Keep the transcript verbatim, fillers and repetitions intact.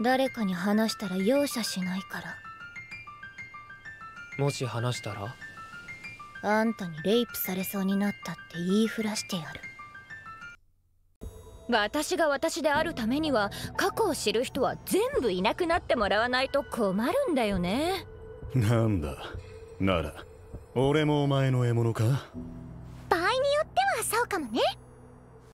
誰かに話したら容赦しないから。 もし話したら？ あんたにレイプされそうになったって言いふらしてやる。私が私であるためには過去を知る人は全部いなくなってもらわないと困るんだよね。 なんだ、なら俺もお前の獲物か？ 場合によってはそうかもね。